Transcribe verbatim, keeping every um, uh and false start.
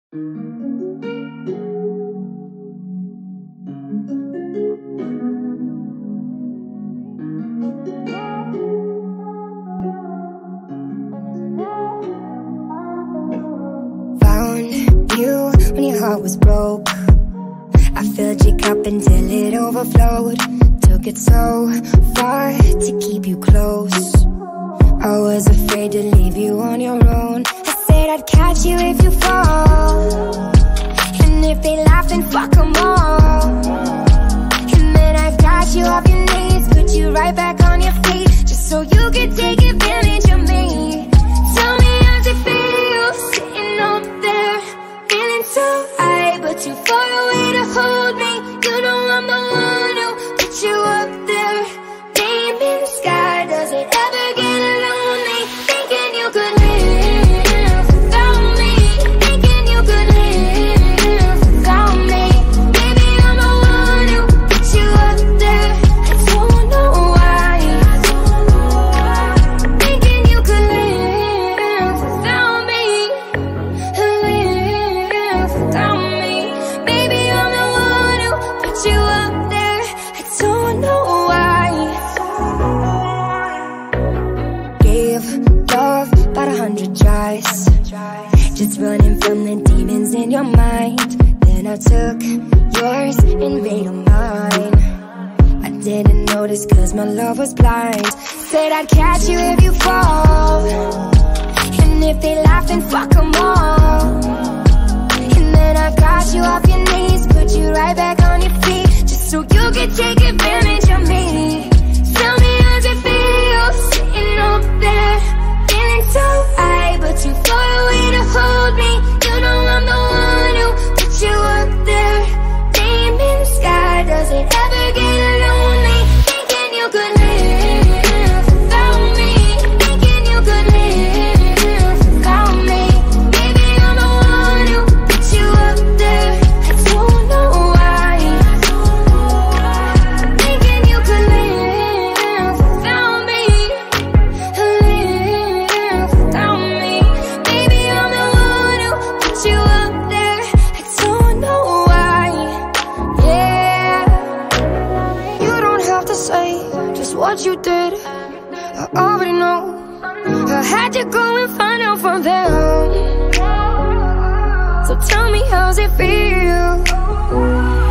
Found you when your heart was broke. I filled your cup until it overflowed. Took it so far to keep you close. I was afraid to leave you on your own. I said I'd catch you if you fall, and if they laugh then fuck them all. And then I got you off your knees, put you right back on your feet, just so you could take advantage of me. Tell me how's it feel, sitting up there, feeling so high, but too far away to hold me. You know I'm the one who put you up there, name in the sky. Does it ever get lonely, thinking you could live without me, thinking you could live without me? Baby, I'm the one who put you up there. I don't know why, thinking you could live without me, live without me. Baby, I'm the one who put you up there. I don't know why. Gave love about a hundred tries, just running from the demons in your mind. Then I took yours and made them mine. I didn't notice cause my love was blind. Said I'd catch you if you fall, and if they laugh then fuck them all. And then I got you off your knees, put you right back on your feet, just so you could take advantage of me. Tell me how's it feel, sitting up there, feeling so high, but too far away to hold me. You know I'm the one who put you up there, name in the sky. Does it ever get lonely, thinking you could live without me, thinking you could live without me? Baby, I'm the one who put you up there. I don't know why, thinking you could live without me, live without me. Baby, I'm the one who put you up there. I don't know why, yeah. You don't have to say just what you did, I already know. I had to go and find out from them. So tell me how's it feel,